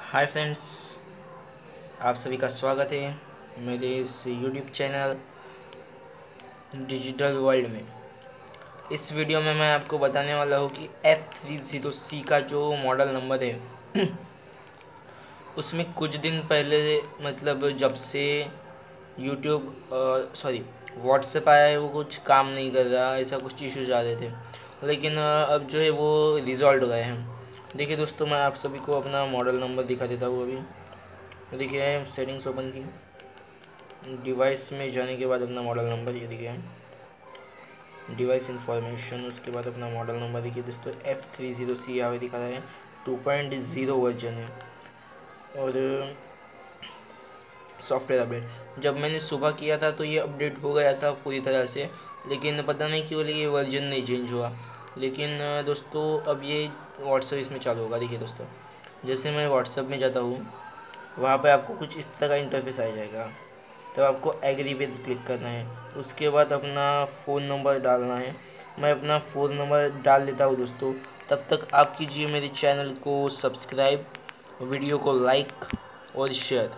Hi friends, आप सभी का स्वागत है मेरे इस यूट्यूब चैनल डिजिटल वर्ल्ड में। इस वीडियो में मैं आपको बताने वाला हूँ कि F30C का जो मॉडल नंबर है उसमें कुछ दिन पहले मतलब जब से यूट्यूब व्हाट्सएप आया है वो कुछ काम नहीं कर रहा, ऐसा कुछ इश्यूज आ रहे थे। लेकिन अब जो है वो रिजॉल्व हो गए हैं। देखिए दोस्तों, मैं आप सभी को अपना मॉडल नंबर दिखा देता हूँ। अभी देखिए, सेटिंग्स ओपन की, डिवाइस में जाने के बाद अपना मॉडल नंबर ये देखिए, डिवाइस इंफॉर्मेशन, उसके बाद अपना मॉडल नंबर देखिए दोस्तों F30C यहाँ पे दिखा रहा है। 2.0 वर्जन है। और सॉफ्टवेयर अपडेट जब मैंने सुबह किया था तो ये अपडेट हो गया था पूरी तरह से, लेकिन पता नहीं क्यों ये वर्जन नहीं चेंज हुआ। लेकिन दोस्तों अब ये व्हाट्सएप इसमें चालू होगा। देखिए दोस्तों, जैसे मैं व्हाट्सएप में जाता हूँ वहाँ पे आपको कुछ इस तरह का इंटरफेस आ जाएगा। तब आपको एग्री पे क्लिक करना है, उसके बाद अपना फ़ोन नंबर डालना है। मैं अपना फ़ोन नंबर डाल देता हूँ दोस्तों। तब तक आप कीजिए मेरे चैनल को सब्सक्राइब, वीडियो को लाइक और शेयर।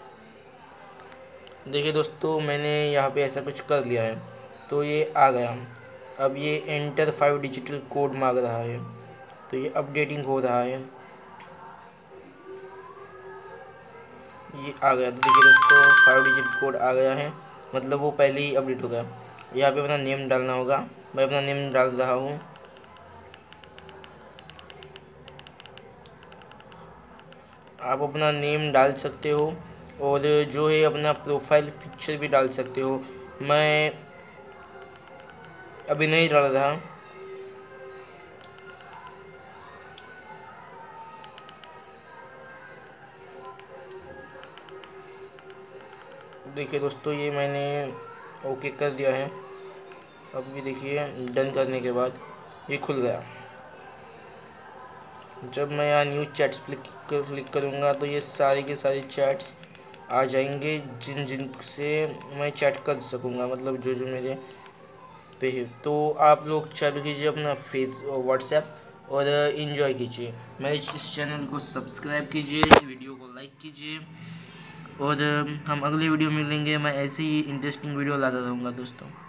देखिए दोस्तों, मैंने यहाँ पे ऐसा कुछ कर लिया है तो ये आ गया। अब ये एंटर 5 डिजिटल कोड मांग रहा है, तो ये अपडेटिंग हो रहा है। ये आ गया। तो देखिए दोस्तों, 5 डिजिट कोड आ गया है, मतलब वो पहले ही अपडेट हो गया। यहाँ पे अपना नेम डालना होगा। मैं अपना नेम डाल रहा हूँ। आप अपना नेम डाल सकते हो और जो है अपना प्रोफाइल पिक्चर भी डाल सकते हो। मैं अभी नहीं डाल रहा। देखिए दोस्तों, ये मैंने ओके कर दिया है। अब ये देखिए, डन करने के बाद ये खुल गया। जब मैं यहाँ न्यू चैट्स क्लिक करूँगा तो ये सारे के सारे चैट्स आ जाएंगे जिन जिन से मैं चैट कर सकूँगा, मतलब जो जो मेरे पे है। तो आप लोग चालू कीजिए अपना फेस व्हाट्सएप और इन्जॉय कीजिए। मेरे इस चैनल को सब्सक्राइब कीजिए, वीडियो को लाइक कीजिए और हम अगली वीडियो में मिलेंगे। मैं ऐसे ही इंटरेस्टिंग वीडियो लाता रहूँगा दोस्तों।